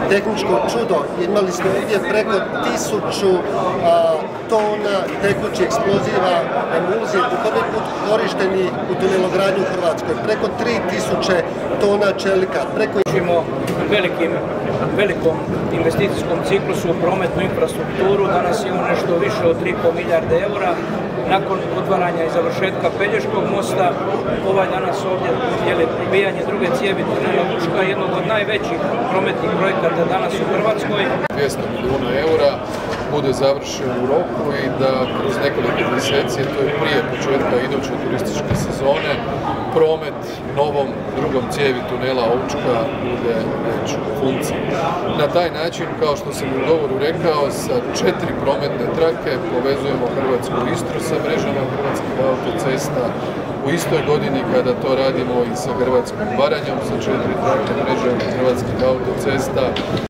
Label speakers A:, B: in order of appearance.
A: tehničko čudo. Imali smo ovdje preko 1000 tona tekućih eksploziva, emulzije, po prvi put korišteni u tunelogradnju u Hrvatskoj. Preko 3000 tona čelika.
B: Velikom investicijskom ciklusu u prometnu infrastrukturu. Danas imamo nešto više od 3,5 milijarde eura. Nakon otvaranja i završetka Pelješkog mosta, ovaj danas ovdje je probijanje druge cijevi tunela Učka, jednog od najvećih prometnih projekata danas u Hrvatskoj.
C: 200 milijuna eura bude završen u roku i da kroz nekoliko mjeseci, to je prije početka iduće turističke sezone, promet novom drugom cijevi tunela Učka bude već u funkciji. Na taj način, kao što sam u govoru rekao, sa 4 prometne trake povezujemo Hrvatsku Istru sa mrežama hrvatskih autocesta. U istoj godini kada to radimo i sa Hrvatskom Baranjom sa 4 trake mreže hrvatskih autocesta.